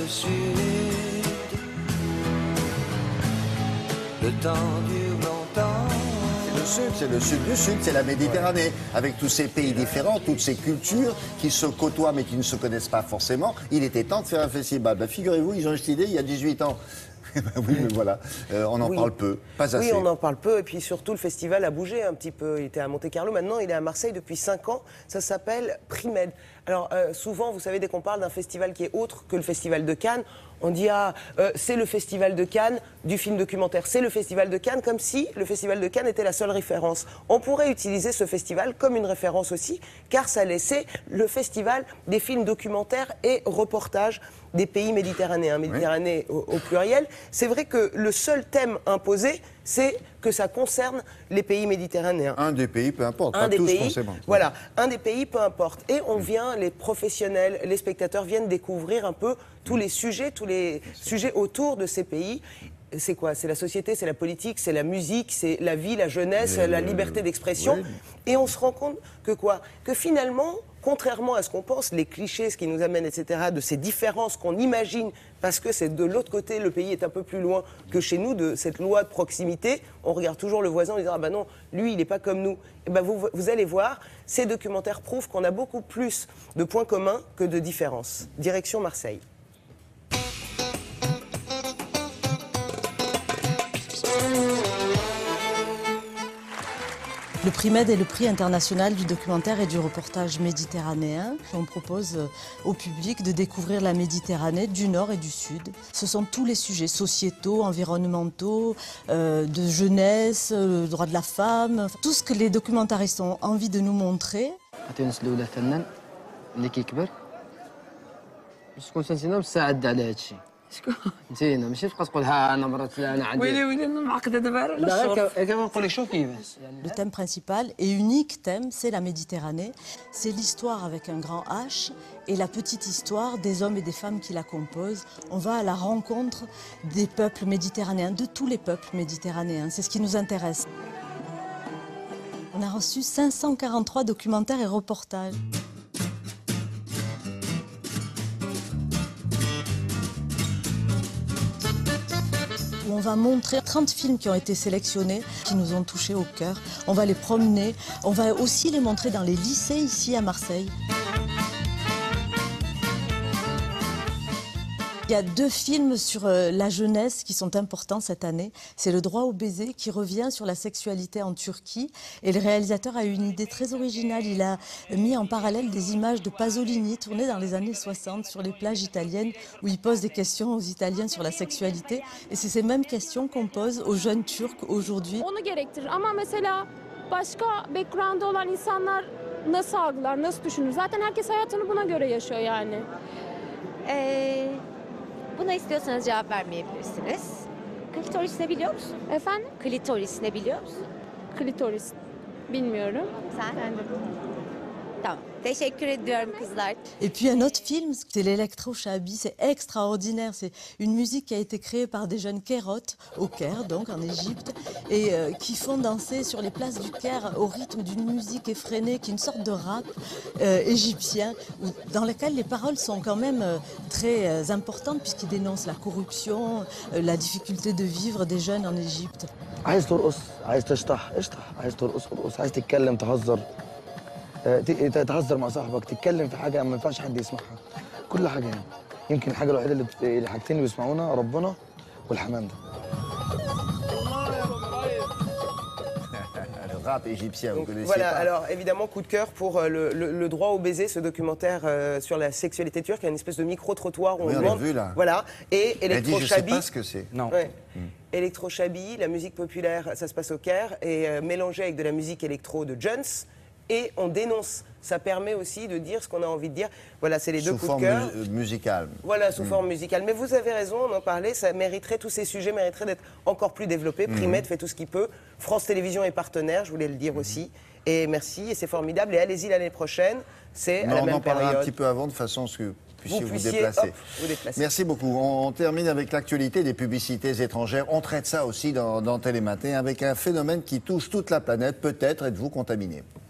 sud. Le temps dure longtemps. C'est le sud du sud, c'est la Méditerranée, avec tous ces pays différents, toutes ces cultures qui se côtoient mais qui ne se connaissent pas forcément. Il était temps de faire un festival. Ben, figurez-vous, ils ont eu cette idée il y a 18 ans. Oui, mais voilà, on en parle peu, pas assez. Oui, on en parle peu, et puis surtout le festival a bougé un petit peu. Il était à Monte-Carlo, maintenant il est à Marseille depuis 5 ans. Ça s'appelle Primed. Alors souvent, vous savez, dès qu'on parle d'un festival qui est autre que le festival de Cannes, on dit c'est le festival de Cannes du film documentaire, c'est le festival de Cannes, comme si le festival de Cannes était la seule référence. On pourrait utiliser ce festival comme une référence aussi, car ça laissait le festival des films documentaires et reportages des pays méditerranéens, Méditerranée au pluriel. C'est vrai que le seul thème imposé, c'est que ça concerne les pays méditerranéens. Un des pays, peu importe, pas tous forcément. Voilà, un des pays, peu importe. Et on vient, les professionnels, les spectateurs viennent découvrir un peu tous les sujets autour de ces pays. C'est quoi? C'est la société, c'est la politique, c'est la musique, c'est la vie, la jeunesse, la liberté d'expression. Oui. Et on se rend compte que quoi? Que finalement, contrairement à ce qu'on pense, les clichés, ce qui nous amène, etc., de ces différences qu'on imagine, parce que c'est de l'autre côté, le pays est un peu plus loin que chez nous, de cette loi de proximité, on regarde toujours le voisin en disant « Ah ben non, lui, il n'est pas comme nous ». Et ben vous allez voir, ces documentaires prouvent qu'on a beaucoup plus de points communs que de différences. Direction Marseille. Le prix Med est le prix international du documentaire et du reportage méditerranéen. On propose au public de découvrir la Méditerranée du nord et du sud. Ce sont tous les sujets sociétaux, environnementaux, de jeunesse, le droit de la femme, tout ce que les documentaristes ont envie de nous montrer. شكون؟ نسينا ماشي تبقى تقول ها انا مرات لا انا عندي ويلي انا معقده دابا على الشرف. لا كما نقول لك شوف كيفاش. Le thème principal et unique thème, c'est la Méditerranée. C'est l'histoire avec un grand H et la petite histoire des hommes et des femmes qui la composent. On va à la rencontre des peuples méditerranéens, de tous les peuples méditerranéens. C'est ce qui nous intéresse. On a reçu 543 documentaires et reportages. On va montrer 30 films qui ont été sélectionnés, qui nous ont touchés au cœur. On va les promener. On va aussi les montrer dans les lycées ici à Marseille. Il y a 2 films sur la jeunesse qui sont importants cette année. C'est Le droit au baiser qui revient sur la sexualité en Turquie. Et le réalisateur a eu une idée très originale. Il a mis en parallèle des images de Pasolini tournées dans les années 60 sur les plages italiennes où il pose des questions aux Italiens sur la sexualité. Et c'est ces mêmes questions qu'on pose aux jeunes Turcs aujourd'hui. Onu gerektirir ama mesela başka background'da olan insanlar nasıl algılar, nasıl düşünür? Zaten herkes hayatını buna göre yaşıyor yani. Buna istiyorsanız cevap vermeyebilirsiniz. Klitoris ne biliyor musun? Efendim? Klitoris ne biliyor musun? Klitoris. Bilmiyorum. Sen? Ben de Tamam. Teşekkür ediyorum kızlar. Et puis un autre film, c'est l'Electro-Chabi, c'est extraordinaire. C'est une musique qui a été créée par des jeunes kérotes au Caire, donc en Égypte, et qui font danser sur les places du Caire au rythme d'une musique effrénée, qui est une sorte de rap égyptien, dans lequel les paroles sont quand même très importantes puisqu'ils dénoncent la corruption, la difficulté de vivre des jeunes en Égypte. عايز ترقص، عايز تشطح، اشطح، عايز ترقص ارقص، عايز تتكلم تهزر، تهزر مع صاحبك، تتكلم في حاجه ما ينفعش حد يسمعها، كل حاجه يعني. يمكن الحاجه الوحيده الحاجتين اللي بيسمعونا ربنا والحمام ده. Le rap égyptien, vous connaissez voilà, pas. alors évidemment, coup de cœur pour le droit au baiser, ce documentaire sur la sexualité turque, une espèce de micro-trottoir où oui, on l'a vu là. Voilà, et Electro-Chabi. Je sais pas ce que c'est. Non. Ouais. Electro-Chabi, la musique populaire, ça se passe au Caire, et mélangé avec de la musique électro de Jones, et on dénonce. Ça permet aussi de dire ce qu'on a envie de dire. Voilà, c'est les deux coups de cœur. Sous forme musicale. Voilà, sous forme musicale. Mais vous avez raison, on en parlait, ça mériterait, tous ces sujets mériteraient d'être encore plus développés. Primed fait tout ce qu'il peut. France Télévisions est partenaire, je voulais le dire aussi. Et merci, et c'est formidable. Et allez-y l'année prochaine, c'est à la même période. On en parlera un petit peu avant, de façon à ce que vous puissiez vous déplacer. Vous déplacer. Merci beaucoup. On termine avec l'actualité des publicités étrangères. On traite ça aussi dans Télématin avec un phénomène qui touche toute la planète. Peut-être êtes-vous contaminé.